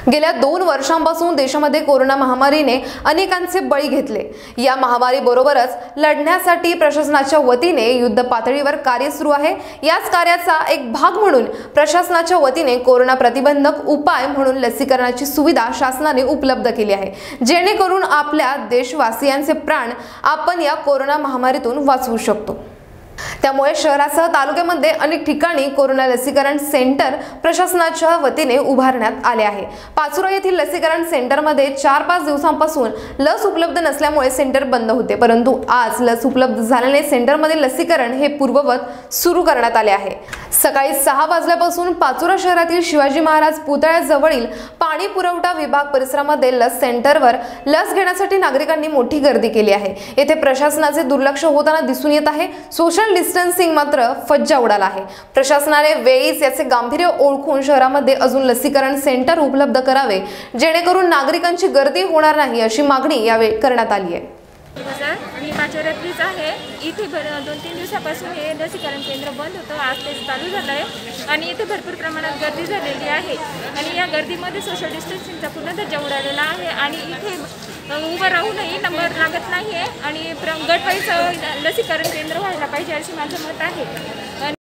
गेल्या 2 वर्षांपासून देशामध्ये कोरोना महामारीने अनेकांचे बळी घेतले। या महामारीबरोबरच लढण्यासाठी प्रशासनाच्या वतीने युद्ध पातळीवर कार्य सुरू आहे। याच कार्याचा एक भाग म्हणून प्रशासनाच्या वतीने कोरोना प्रतिबंधक उपाय म्हणून लसीकरणाची सुविधा शासनाने उपलब्ध केली आहे, जेणेकरून आपल्या देशवासियांचे प्राण आपण या कोरोना महामारीतून वाचवू शकतो। त्यामुळे शहरासह तालुक्यामध्ये अनेक ठिकाणी कोरोना लसीकरण सेंटर प्रशासनाच्या वतीने उभारण्यात आले आहे। पाचोरा येथील लसीकरण सेंटरमध्ये 4-5 दिवसांपासून लस उपलब्ध नसल्यामुळे सेंटर बंद होते, परंतु आज लस उपलब्ध झाल्याने सेंटरमध्ये लसीकरण हे पूर्ववत सुरू करण्यात आले आहे। सकाळी 6 वाजल्यापासून पाचोरा शहरातील शिवाजी महाराज पुतळ्याजवळील पाणी पुरवठा विभाग परिसरामध्ये लस सेंटरवर लस घेण्यासाठी नागरिकांनी मोठी गर्दी केली आहे। येथे प्रशासनाचे दुर्लक्ष होताना दिसून येत आहे। सोशल डिस्टन्सिंग मात्र फज्जा उडाला आहे। प्रशासनाने वेळीच याचे गांभीर्य ओळखून शहरामध्ये अजून लसीकरण सेंटर उपलब्ध करावे, जेणेकरून नागरिकांची गर्दी होणार नाही, अशी मागणी यावेळी करण्यात आली आहे। मी पाचोऱ्यातलीच आहे। इथे 2-3 दिवसापासून हे लसीकरण केंद्र बंद होतं, आज ते चालू झालं आहे आणि इथे भरपूर प्रमाणात गर्दी झालेली आहे आणि या गर्दीमध्ये सोशल डिस्टन्सिंगचा पूर्ण दर्जा उडालेला आहे आणि इथे उभं राहूनही नंबर लागत नाही आहे आणि गटवाईज लसीकरण केंद्र व्हायला पाहिजे असे माझं मत आहे।